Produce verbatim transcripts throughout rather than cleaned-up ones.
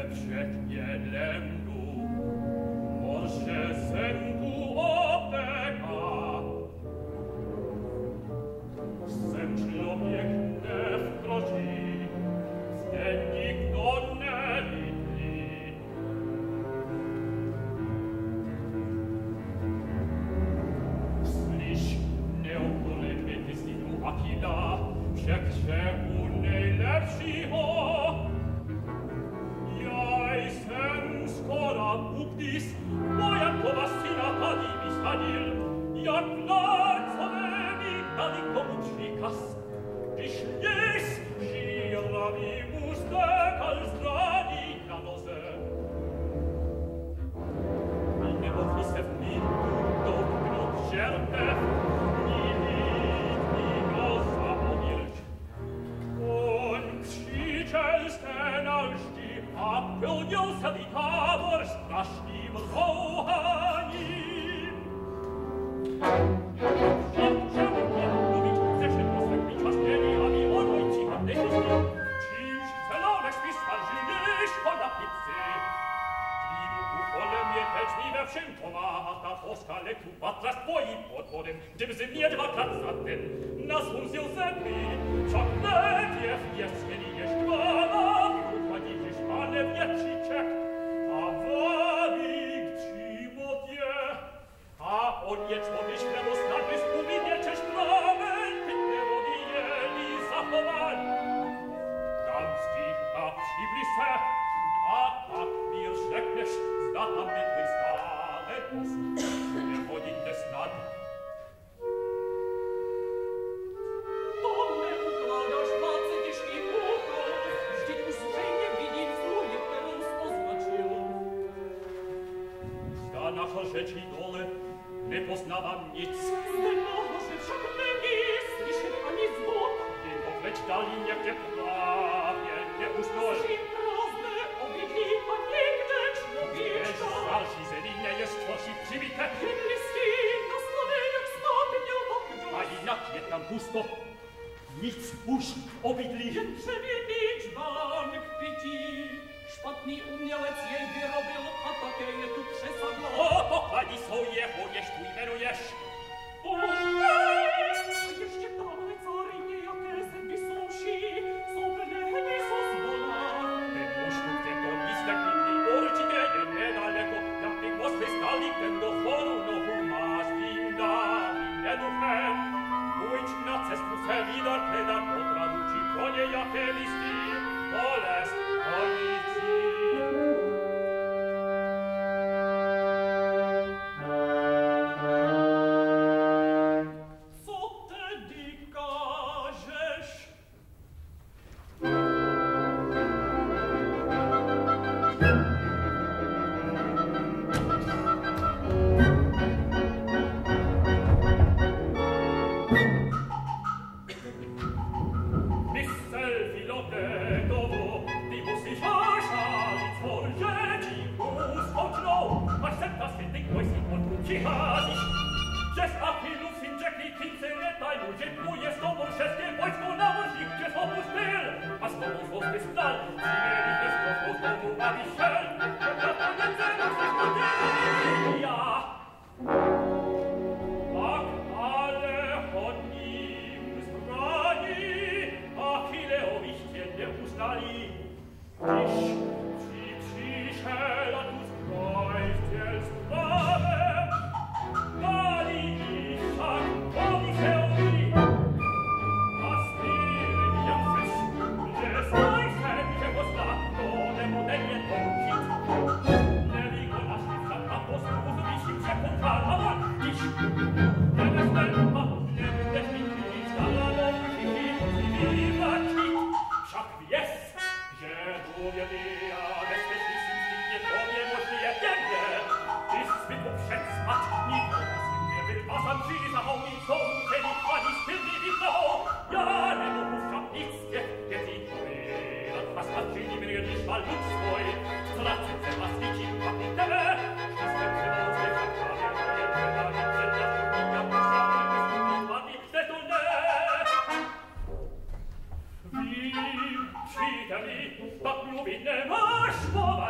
But you be never sure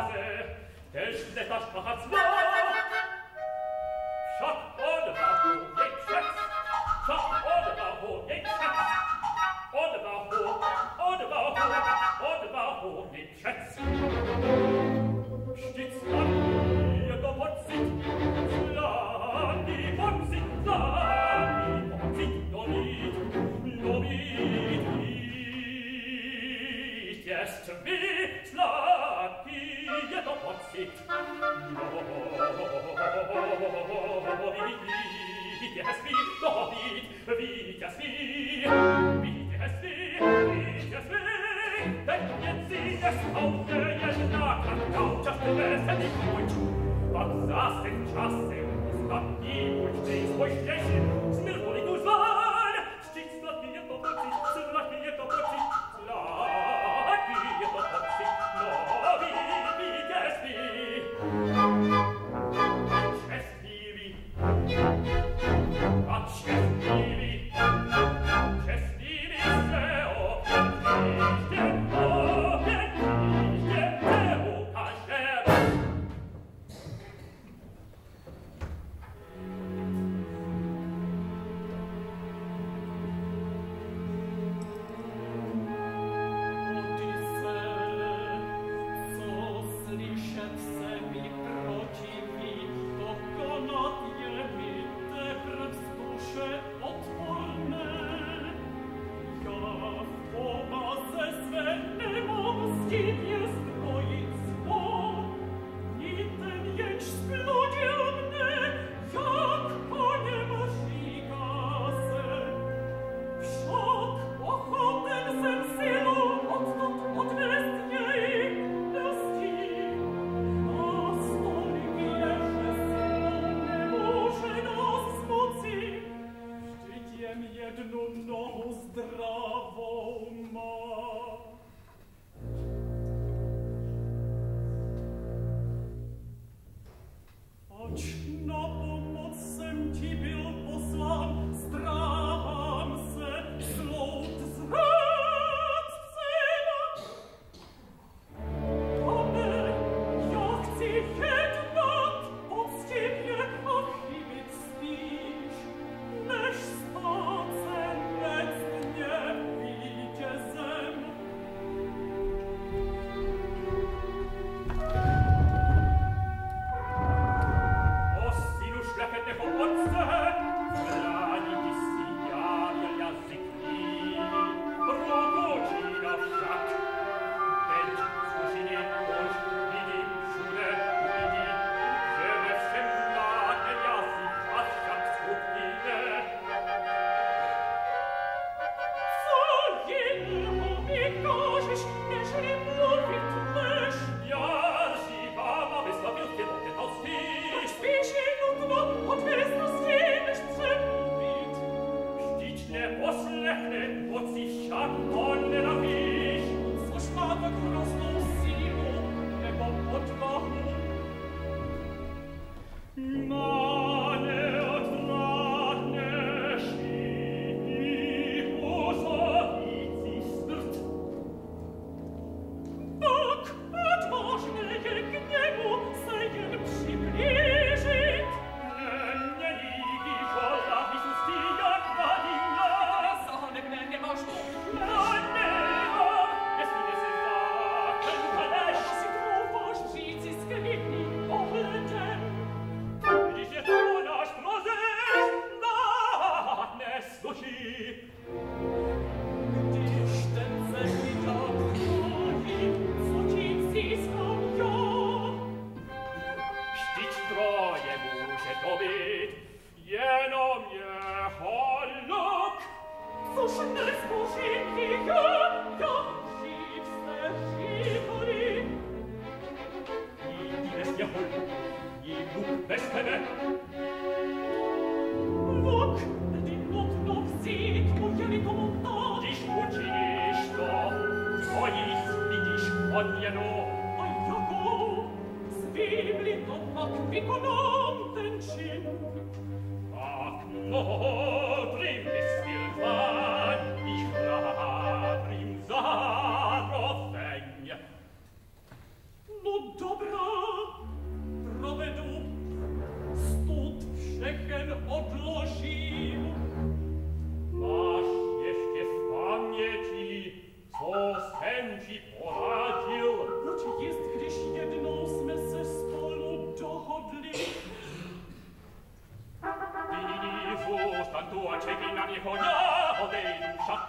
No dobra,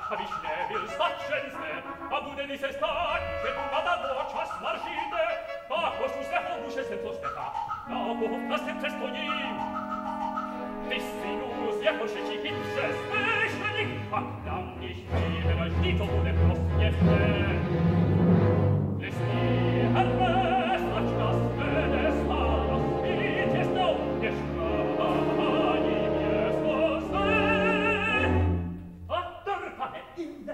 hab ich ne will staccense, a bude di se stare, che tu vada voce smargite, ma questo se hobuše se to steha, na obuhov na srdce stojí. Ty si nus, jako šeči chytře, smešlenik, a tam nicht vybevaš, ni to bude prostě vše. Listí, Hermes, ač nás vede stála, spít je snou, ještě ani město zde. A drpane inde.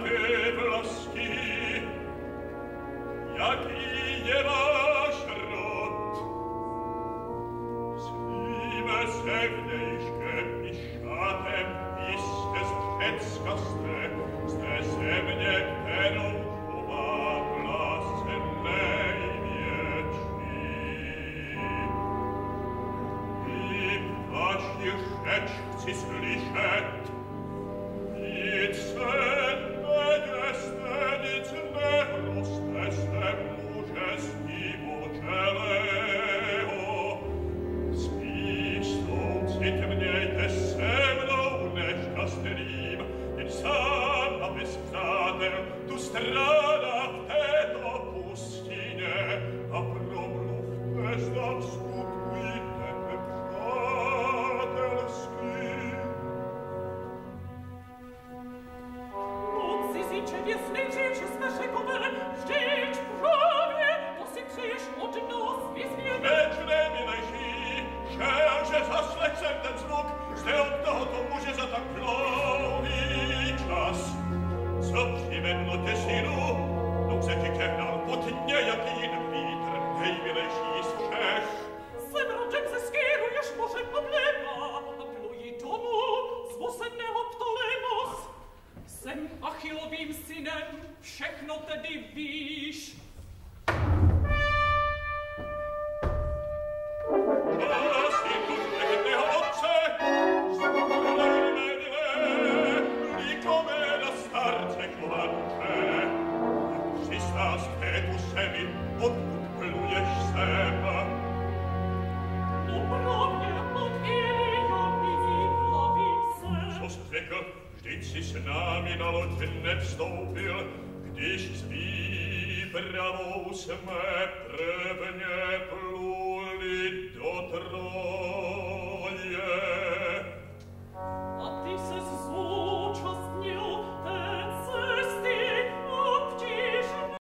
zlaté vlasky, jaký je váš rod. Svíme se vnějške i šatem jistě z Řecka jste, jste země, kterou chová v lásce největší. I vaši řeč chci slyšet, nic se neděste, nic nehroste se muže zdivočelého. Spíš soucit mějte se mnou nešťastným, jen sám a bez přátel tu stráda v této pustině a promluvte, zda vstupujte přátelsky. Věsnici, že jsme řekové, vždyť právě, to si přeješ od nás vyzvědět. Veď nejmilejší, šel, že zaslech jsem ten zvuk, jste od tohoto muže za tak dlouhý čas. Co přivedlo tě synu, nouze ti kehnal pod nějaký vítr, nejmilejší z všech. Jsem rodem ze Skýru, jež moře oblévá, a pluji tomu, zvu se Neoptolemos. Jsem Achillovým synem, všechno tedy víš. A syn muž nejedného otce, zvolej medle, likové na starce kovanče. Přistál zpětu se mi, odkud pluješ sem. No právě od Ilia nyní hlavím se. Co jsi řekl? Vždyť si s námi na loď nevstoupil, když s výpravou jsme prvně